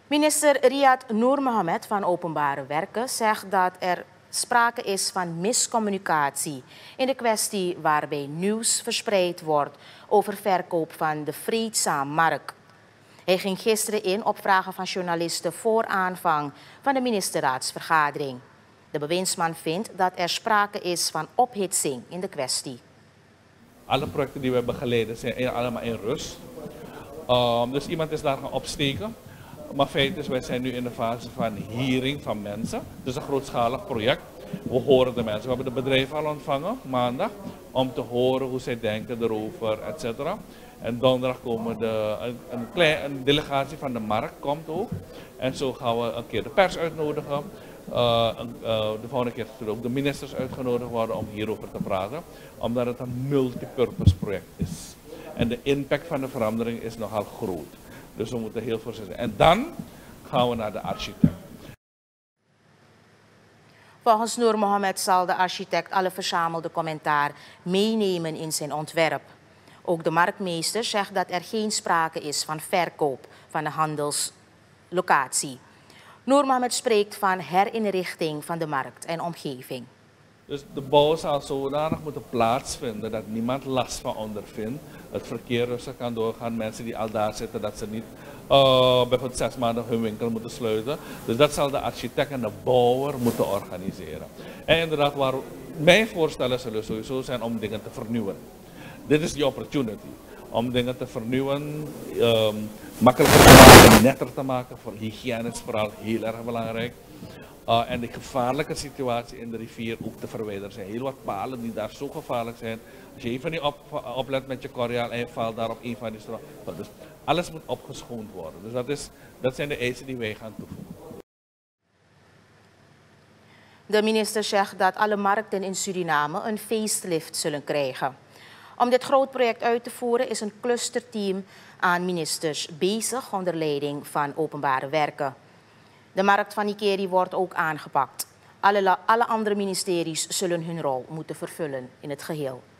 Minister Riyad Noor Mohamed van Openbare Werken zegt dat er sprake is van miscommunicatie in de kwestie waarbij nieuws verspreid wordt over verkoop van de Vreedzaam Markt. Hij ging gisteren in op vragen van journalisten voor aanvang van de ministerraadsvergadering. De bewindsman vindt dat er sprake is van ophitsing in de kwestie. Alle projecten die we hebben geleden zijn allemaal in rust. Dus iemand is daar gaan opsteken. Maar feit is, wij zijn nu in de fase van hearing van mensen. Het is een grootschalig project. We horen de mensen. We hebben de bedrijven al ontvangen, maandag, om te horen hoe zij denken erover, etc. En donderdag komen een delegatie van de markt komt ook. En zo gaan we een keer de pers uitnodigen. De volgende keer zullen ook de ministers uitgenodigd worden om hierover te praten. Omdat het een multipurpose project is. En de impact van de verandering is nogal groot. Dus we moeten heel voorzichtig zijn. En dan gaan we naar de architect. Volgens Noor Mohamed zal de architect alle verzamelde commentaar meenemen in zijn ontwerp. Ook de marktmeester zegt dat er geen sprake is van verkoop van de handelslocatie. Noor Mohamed spreekt van herinrichting van de markt en omgeving. Dus de bouw zal zodanig moeten plaatsvinden dat niemand last van ondervindt. Het verkeer rustig kan doorgaan. Mensen die al daar zitten, dat ze niet bijvoorbeeld 6 maanden hun winkel moeten sluiten. Dus dat zal de architect en de bouwer moeten organiseren. En inderdaad, mijn voorstellen zullen sowieso zijn om dingen te vernieuwen. Dit is die opportunity. Om dingen te vernieuwen, makkelijker te maken, netter te maken. Voor hygiëne is vooral heel erg belangrijk. En de gevaarlijke situatie in de rivier ook te verwijderen. Er zijn heel wat palen die daar zo gevaarlijk zijn. Als je even niet oplet met je korjaal en je valt daar op een van die stroken. Dus alles moet opgeschoond worden. Dus dat zijn de eisen die wij gaan toevoegen. De minister zegt dat alle markten in Suriname een facelift zullen krijgen. Om dit groot project uit te voeren is een clusterteam aan ministers bezig onder leiding van Openbare Werken. De markt van Ikeri wordt ook aangepakt. Alle andere ministeries zullen hun rol moeten vervullen in het geheel.